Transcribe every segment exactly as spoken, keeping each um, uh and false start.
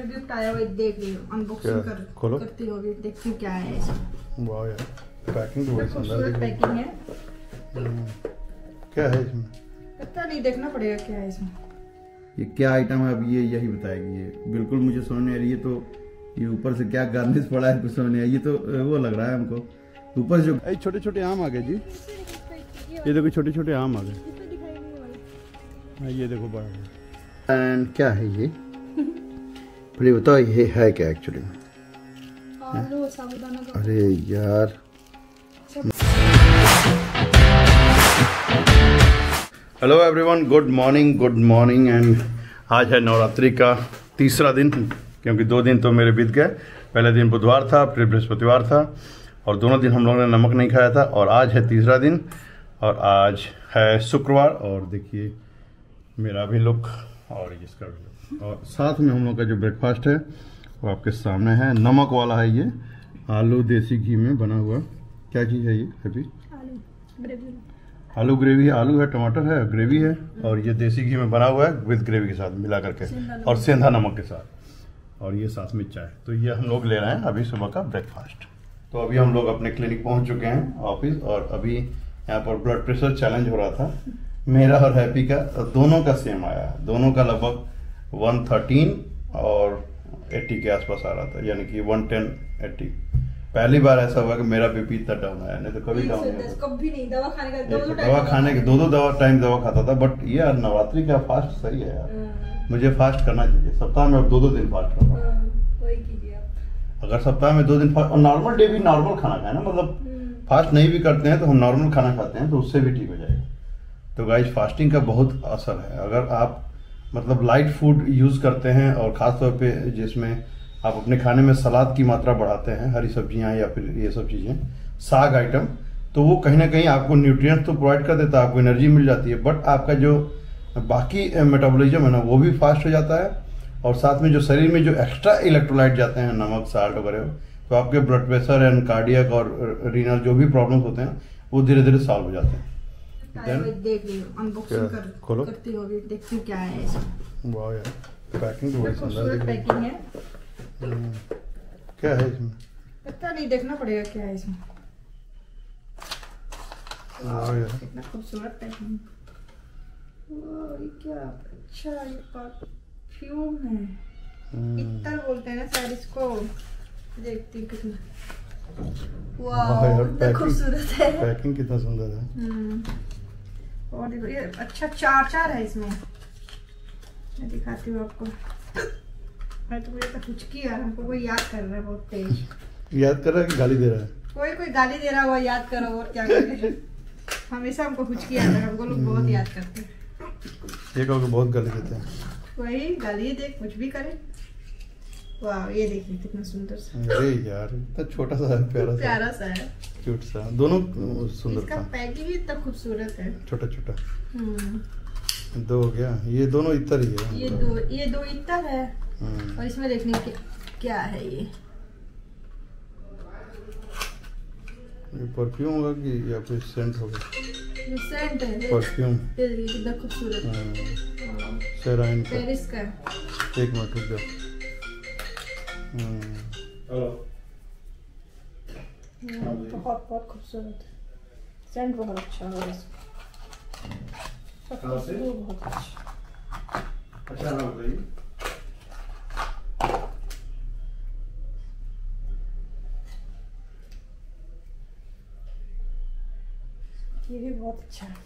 Gift आया हुआ देख रही हूँ, अनबॉक्सिंग कर खोलो करती हूँ अभी, देखती हूँ क्या है इसमें। वाह यार, पैकिंग तो बड़ी सुंदर दिख रही है। पैकिंग है। क्या है इसमें? पता नहीं, देखना पड़ेगा क्या है इसमें। ये क्या आइटम है अभी, ये यही बताएगी। ये बिल्कुल मुझे समझ नहीं आ रही है। तो ये ऊपर से क्या गार्निश पड़ा है कुछ समझ नहीं आया। ये तो वो लग रहा है हमको ऊपर जो छोटे छोटे आम आ गए जी। ये देखो छोटे छोटे आम आ गए। ये देखो बड़ा। एंड क्या है ये? फिर बताओ ये है क्या एक्चुअली में? अरे यार, hello everyone, good morning good morning. And आज है नवरात्रि का तीसरा दिन, क्योंकि दो दिन तो मेरे बीत गए। पहले दिन बुधवार था, फिर बृहस्पतिवार था, और दोनों दिन हम लोगों ने नमक नहीं खाया था। और आज है तीसरा दिन, और आज है शुक्रवार। और देखिए मेरा भी लुक और इसका भी लुक, और साथ में हम लोग का जो ब्रेकफास्ट है वो आपके सामने है। नमक वाला है ये, आलू देसी घी में बना हुआ। क्या चीज़ है ये हैप्पी? आलू ग्रेवी। आलू ग्रेवी, आलू है, टमाटर है, ग्रेवी है, और ये देसी घी में बना हुआ है विद ग्रेवी के साथ मिला करके, और सेंधा नमक के साथ, और ये साथ में चाय। तो ये हम लोग ले रहे हैं अभी सुबह का ब्रेकफास्ट। तो अभी हम लोग अपने क्लिनिक पहुंच चुके हैं ऑफिस, और अभी यहाँ पर ब्लड प्रेशर चैलेंज हो रहा था मेरा और हैप्पी का। दोनों का सेम आया, दोनों का लगभग वन थर्टीन और एट्टी के आसपास आ रहा था, यानी कि वन टेन एट्टी। पहली बार ऐसा हुआ कि मेरा बीपी इतना डाउन आया, नहीं तो कभी डाउन नहीं, कभी नहीं। दवा खाने का दो दो दवा खाने के दो दो दवा टाइम दवा खाता था। बट ये यार नवरात्रि का फास्ट सही है यार, मुझे फास्ट करना चाहिए। सप्ताह में अब दो दो दिन फास्ट करना, वही कीजिए आप। अगर सप्ताह में दो दिन फास्ट, और नॉर्मल डे भी नॉर्मल खाना खाए ना, मतलब फास्ट नहीं भी करते हैं तो हम नॉर्मल खाना खाते हैं तो उससे भी ठीक हो जाएगा। तो गाइस फास्टिंग का बहुत असर है। अगर आप मतलब लाइट फूड यूज करते हैं, और खासतौर पे जिसमें आप अपने खाने में सलाद की मात्रा बढ़ाते हैं, हरी सब्जियां या फिर ये सब चीजें, साग आइटम, तो वो कहीं ना कहीं आपको न्यूट्रिएंट्स तो प्रोवाइड कर देता है, आपको एनर्जी मिल जाती है। बट आपका जो बाकी मेटाबॉलिज्म है ना, वो भी फास्ट हो जाता है, और साथ में जो शरीर में जो एक्स्ट्रा इलेक्ट्रोलाइट जाते हैं, नमक साल्ट वगैरह, तो आपके ब्लड प्रेशर एंड कार्डियक और रीनल जो भी प्रॉब्लम्स होते हैं वो धीरे धीरे सॉल्व हो जाते हैं। देख रही हूँ, अनबॉक्सिंग कर खोलो करती हूँ अभी, देखती हूँ क्या है इसमें। वाह यार, पैकिंग तो बड़ी सुंदर दिख रही है। पैकिंग है। क्या है इसमें? पता नहीं, देखना पड़ेगा क्या है इसमें। वाह यार, कितना खूबसूरत पैकिंग। वाह, ये क्या? अच्छा, ये परफ्यूम है, इत्तर बोलते हैं ना शायद इसको। देखती हूँ कितना, वाह कितना खूबसूरत है। पैकिंग कितना सुंदर है। और देखो ये अच्छा चार चार है इसमें, मैं दिखाती हूँ आपको। मैं तो मुझे तो हुचकी यार, हमको कोई याद कर रहा है बहुत तेज। याद कर रहा है कि गाली दे रहा है? कोई कोई गाली दे रहा है, वो याद करो और क्या करे। हमेशा हमको हुचकी आता है, हमको लोग बहुत याद करते हैं। ये कहोगे बहुत गाली देते हैं। वही गाली दे, कुछ भी करे। वाह, ये देखिए कितना सुंदर सा। अरे यार, इतना छोटा सा है, प्यारा सा, प्यारा सा है, क्यूट सा, दोनों सुंदर। इसका पैकिंग ही इतना खूबसूरत है, छोटा छोटा। हम्म, दो हो गया, ये दोनों इतर ही है। ये दो ये दो इतर है, और इसमें देखने क्या क्या है। ये ये परफ्यूम होगा कि या फिर सेंट होगा? ये सेंट है, परफ्यूम। ये देखिए कितना खूबसूरत है, सेराइन का। पेरिस का। एक मिनट रुक जाओ। बहुत बहुत खूबसूरत है, सेंट बहुत अच्छा है इसका, बहुत अच्छा। अच्छा लग रही है। ये भी बहुत अच्छा है।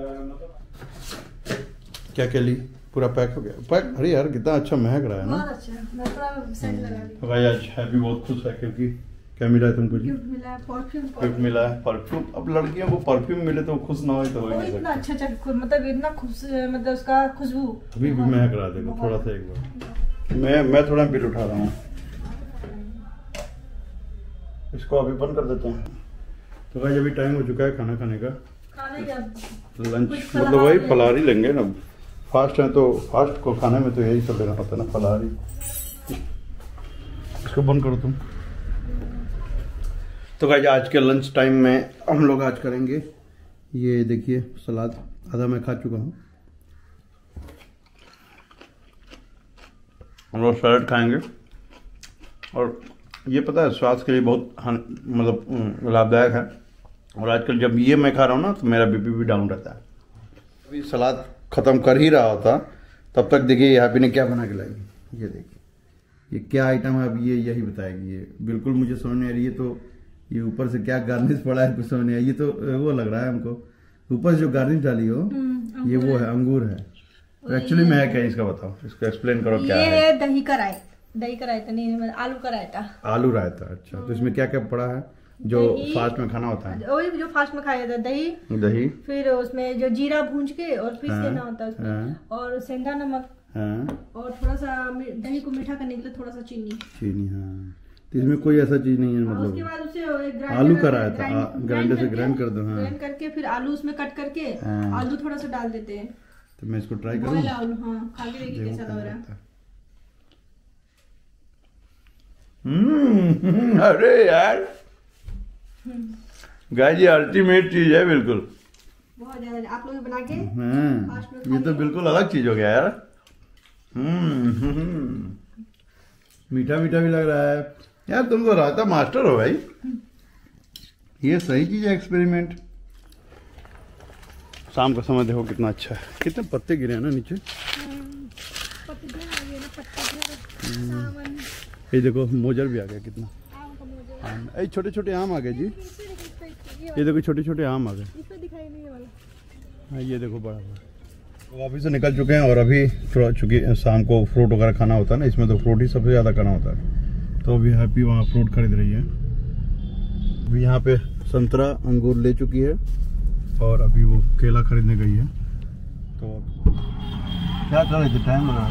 क्या क्या ली? पूरा पैक हो गया? पैक? अरे यार कितना अच्छा महक रहा है ना। बहुत अच्छा, मैं थोड़ा सेंट लगा दी। तो भाई आज हैप्पी बहुत खुश है, क्योंकि क्या मिला है तुमको जी? गिफ्ट मिला है, परफ्यूम। गिफ्ट मिला है परफ्यूम। अब लड़कियों को परफ्यूम मिले तो खुश ना हो तो हो ही नहीं इतना सकता। अच्छा अच्छा, मतलब इतना खूबसूरत, मतलब उसका खुशबू अभी भी महक रहा है, देखो थोड़ा सा एक बार। मैं मैं थोड़ा बिल उठा रहा हूँ, इसको अभी बंद कर देते हैं। तो भाई अभी टाइम हो चुका है खाना खाने का, खाने का लंच, मतलब वही फलाहारी लेंगे ना। फास्ट है तो फास्ट को खाने में तो यही सब लेना पड़ता है ना, फलाहारी। इसको बंद करो तुम। तो गाइस आज के लंच टाइम में हम लोग आज करेंगे ये, देखिए सलाद आधा मैं खा चुका हूँ। हम लोग सलाद खाएंगे। और ये पता है स्वास्थ्य के लिए बहुत मतलब लाभदायक है। और आजकल जब ये मैं खा रहा हूँ ना तो मेरा बीपी भी डाउन रहता है। अभी सलाद ख़त्म कर ही रहा होता तब तक देखिए यहाँ पे ने क्या बना के लाई। ये देखिए ये क्या आइटम है, अब ये यही बताएगी। ये बिल्कुल मुझे समझ नहीं आ रही है। तो ये ऊपर से क्या गार्निश पड़ा है कुछ समझ नहीं आया। ये तो वो लग रहा है हमको ऊपर से जो गार्निश डाली हो ये वो है, अंगूर है। तो एक्चुअली मैं क्या इसका बताओ, इसको एक्सप्लेन करो क्या है। ये दही का रायता, दही का रायता नहीं, आलू का रायता। आलू रायता, अच्छा। तो इसमें क्या क्या पड़ा है जो फास्ट में खाना होता है? वही जो फास्ट में खाया जाता है, दही दही फिर उसमें जो जीरा भूंज के और पीस देना होता है उसमें, और सेंधा नमक, और थोड़ा सा दही को मीठा करने के लिए थोड़ा सा चीनी चीनी हाँ। तो इसमें कोई ऐसा चीज नहीं है मतलब। उसके बाद उसे आलू का रायता ग्राइंडर से ग्राइंड कर दो, ग्राइंड करके फिर आलू उसमें कट करके आलू थोड़ा सा डाल देते हैं। तो मैं इसको ट्राई करूँ? आलू हाँ, खा के देखिए कैसा लग रहा है। हम्म, अरे यार गाय जी अल्टीमेट चीज है बिल्कुल। बहुत ज्यादा आप लोग बना के हम्म, ये तो बिल्कुल अलग चीज हो गया यार। हम्म, मीठा मीठा भी लग रहा है यार। तुम तो रायता मास्टर हो भाई। ये सही चीज है, एक्सपेरिमेंट। शाम का समय देखो कितना अच्छा है, कितने पत्ते गिरे हैं ना नीचे। ये देखो मोजर भी आ गया कितना। ये छोटे छोटे आम आ गए जी। ये देखो छोटे छोटे आम आ गए। हाँ ये देखो बड़ा बड़ा। तो ऑफिस से निकल चुके हैं और अभी थोड़ा चूँकि शाम को फ्रूट वगैरह खाना होता है ना, इसमें तो फ्रूट ही सबसे ज़्यादा खाना होता है। तो अभी हैप्पी वहाँ फ्रूट खरीद रही है। अभी यहाँ पे संतरा अंगूर ले चुकी है और अभी वो केला खरीदने गई है। तो क्या कर रहे थे, टाइम लगा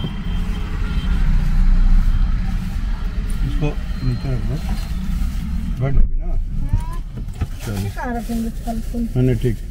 इसको नीचे रख दो, बैठ अभी ना। चलो नहीं ठीक।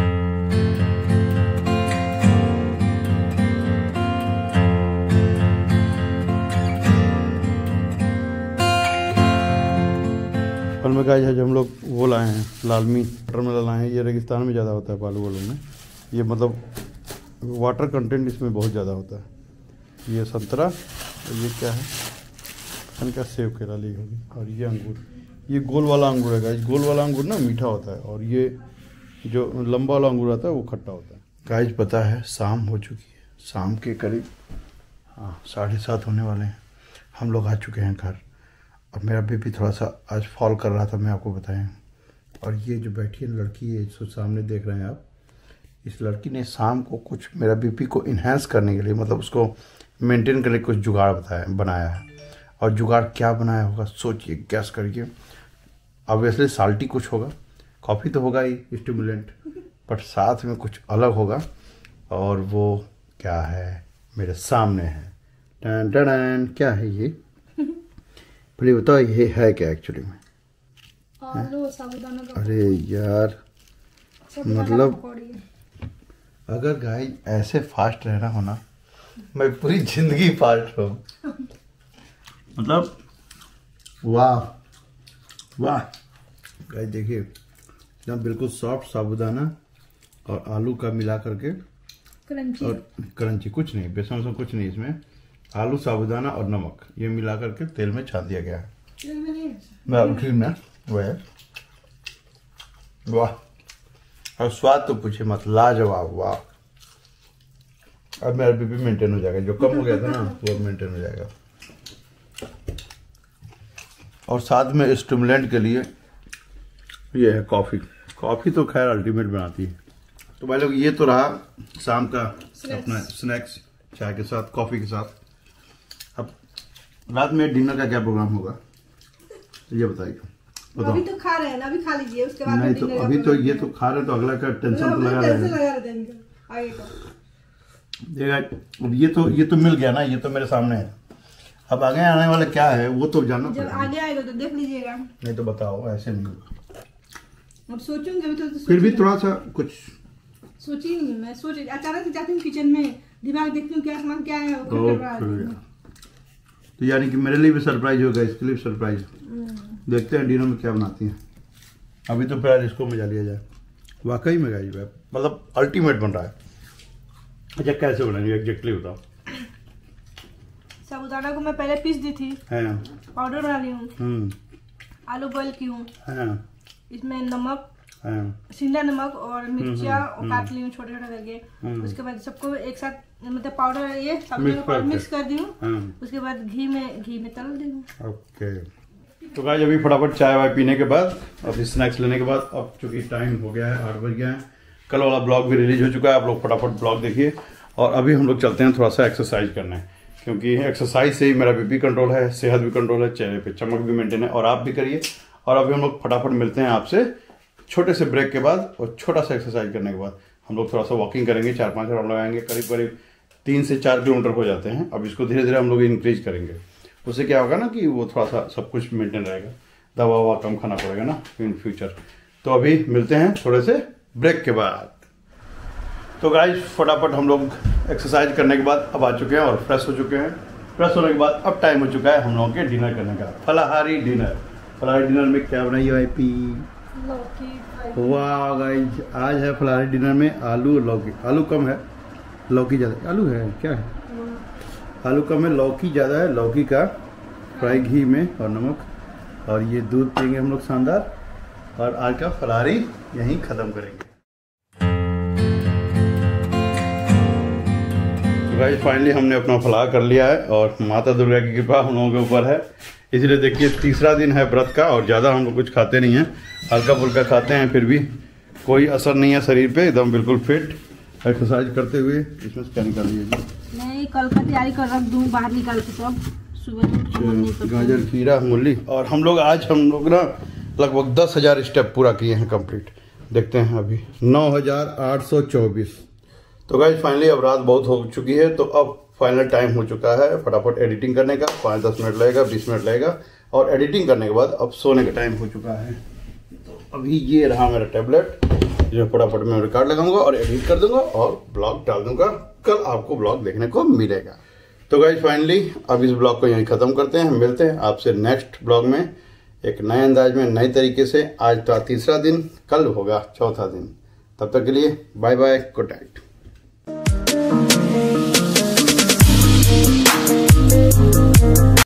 फल में गाइस है जो हम लोग वो लाए हैं लालमी वाटरमेलन लाए हैं। ये रेगिस्तान में ज़्यादा होता है बालू वालों में। ये मतलब वाटर कंटेंट इसमें बहुत ज़्यादा होता है। ये संतरा और ये क्या है इनका सेब केला ली होगी। और ये अंगूर, ये गोल वाला अंगूर है गाइस। गोल वाला अंगूर ना मीठा होता है और ये जो लंबा वाला अंगूर आता है वो खट्टा होता है। गाइस पता है शाम हो चुकी है, शाम के करीब हाँ साढ़े सात होने वाले हैं। हम लोग आ चुके हैं घर और मेरा बीपी थोड़ा सा आज फॉल कर रहा था, मैं आपको बताएं। और ये जो बैठी है लड़की है जो सामने देख रहे हैं आप, इस लड़की ने शाम को कुछ मेरा बीपी को इन्हेंस करने के लिए मतलब उसको मेंटेन करने के लिए कुछ जुगाड़ बताया बनाया है। और जुगाड़ क्या बनाया होगा सोचिए, गैस करिए। ऑब्वियसली साल्टी कुछ होगा, कॉफ़ी तो होगा ही स्टिमुलेंट, बट साथ में कुछ अलग होगा। और वो क्या है मेरे सामने है। टन टन, क्या है ये प्लीज बताओ ये है क्या एक्चुअली में? आलू साबुदाना का। अरे यार मतलब अगर गाय ऐसे फास्ट रहना होना, मैं पूरी जिंदगी फास्ट हूँ। मतलब वाह वाह गाय देखिए एकदम बिल्कुल सॉफ्ट साबुदाना और आलू का मिला करके क्रंची और क्रंची, कुछ नहीं बेसन वेसन कुछ नहीं, इसमें आलू साबुदाना और नमक ये मिला करके तेल में छान दिया गया है। ठीक ना वह वाह, और स्वाद तो पूछे मत, लाजवाब। वाह, अब मेरा बीपी मेंटेन हो जाएगा, जो कम हो गया था ना वो मेंटेन हो जाएगा। और साथ में स्टिमुलेंट के लिए ये है कॉफ़ी। कॉफ़ी तो खैर अल्टीमेट बनाती है। तो भाई लोग ये तो रहा शाम का अपना स्नैक्स, चाय के साथ कॉफ़ी के साथ। अब रात में डिनर का क्या प्रोग्राम होगा ये बताइए। अभी तो खा रहे हैं ना, अभी खा लीजिए उसके बाद नहीं तो अभी तो ये तो खा रहे तो अगला का टेंशन तो लगा रहे हैं। ये तो ये तो मिल गया ना, ये तो मेरे सामने है। अब आगे आने वाला क्या है वो तो जानना जब आगे आएगा तो देख लीजिएगा। नहीं तो बताओ, ऐसे नहीं होगा। अब सोचूंगी अभी तो, तो फिर भी थोड़ा सा कुछ सोची नहीं मैं, सोच अचानक से जाती हूँ किचन में, दिमाग देखती हूँ क्या सामान क्या है वो कर रहा है। तो यानी कि मेरे लिए भी सरप्राइज होगा, इसके लिए भी सरप्राइज। देखते हैं डिनर में क्या बनाती हैं। अभी तो फिर इसको मजा लिया जाए। वाकई में गाइस मतलब अल्टीमेट बन रहा है। अच्छा कैसे बनाएंगे एग्जैक्टली बताओ। साबुदाना खाना को मैं पहले पीस दी थी, हाँ। पाउडर बना ली हूँ। हम्म। आलू बॉईल की हूँ, हाँ। इसमें नमक, हाँ। सिंधा नमक और मिर्चिया और काट ली हूँ छोटे छोटे करके। उसके बाद सबको एक साथ मतलब पाउडर ये सब्जी में मिक्स कर दी हूँ। उसके बाद घी में घी में तल दी हूँ। ओके, तो गाइस अभी फटाफट चाय वाय पीने के बाद और स्नैक्स लेने के बाद अब चूंकि टाइम हो गया है, आठ बज गया है, कल वाला ब्लॉग भी रिलीज हो चुका है। आप लोग फटाफट ब्लॉग देखिए और अभी हम लोग चलते हैं थोड़ा सा एक्सरसाइज करने, क्योंकि एक्सरसाइज से ही मेरा बीपी कंट्रोल है, सेहत भी कंट्रोल है, चेहरे पे चमक भी मेंटेन है और आप भी करिए। और अभी हम लोग फटाफट मिलते हैं आपसे छोटे से ब्रेक के बाद और छोटा सा एक्सरसाइज करने के बाद। हम लोग थोड़ा सा वॉकिंग करेंगे, चार पांच राउंड लगाएंगे, करीब करीब तीन से चार किलोमीटर हो जाते हैं। अब इसको धीरे धीरे हम लोग इंक्रीज करेंगे। उससे क्या होगा ना कि वो थोड़ा सा सब कुछ मेंटेन रहेगा, दवा ववा कम खाना पड़ेगा ना इन फ्यूचर। तो अभी मिलते हैं थोड़े से ब्रेक के बाद। तो गाइस फटाफट हम लोग एक्सरसाइज करने के बाद अब आ चुके हैं और फ्रेश हो चुके हैं। फ्रेश होने के बाद अब टाइम हो चुका है हम लोगों के डिनर करने का, फलाहारी डिनर। फलाहारी डिनर में क्या बनाई है वाईपी? वाह गाइस, आज है फलाहारी डिनर में आलू लौकी। आलू कम है, लौकी ज़्यादा। आलू है क्या है? आलू कम है, लौकी ज़्यादा है। लौकी का फ्राई घी में और नमक, और ये दूध पियेंगे हम लोग शानदार। और आज का फलाहारी यहीं ख़त्म करेंगे। गाइस फाइनली हमने अपना फलाहार कर लिया है और माता दुर्गा की कृपा हम लोगों के ऊपर है, इसलिए देखिए तीसरा दिन है व्रत का और ज़्यादा हम लोग कुछ खाते नहीं हैं, हल्का फुल्का खाते हैं, फिर भी कोई असर नहीं है शरीर पे, एकदम बिल्कुल फिट। एक्सरसाइज करते हुए इसमें क्या निकाल लीजिए जी? नहीं, कल का तैयारी कर रख दूँ बाहर निकाल के सब सुबह। गाजर, खीरा, मूली। और हम लोग आज हम लोग ना लगभग दस हजार स्टेप पूरा किए हैं कंप्लीट। देखते हैं अभी नौ हजार आठ सौ चौबीस। तो गाइस फाइनली अब रात बहुत हो चुकी है, तो अब फाइनल टाइम हो चुका है फटाफट एडिटिंग करने का। पाँच दस मिनट लगेगा, बीस मिनट लगेगा और एडिटिंग करने के बाद अब सोने का टाइम हो चुका है। तो अभी ये रहा मेरा टैबलेट, जो फटाफट मैं रिकॉर्ड लगाऊंगा और एडिट कर दूंगा और ब्लॉग डाल दूंगा। कल आपको ब्लॉग देखने को मिलेगा। तो गाइस फाइनली अब इस ब्लॉग को यहीं ख़त्म करते हैं। मिलते हैं आपसे नेक्स्ट ब्लॉग में एक नए अंदाज में, नए तरीके से। आज तो तीसरा दिन, कल होगा चौथा दिन। तब तक के लिए बाय बाय, गुड नाइट।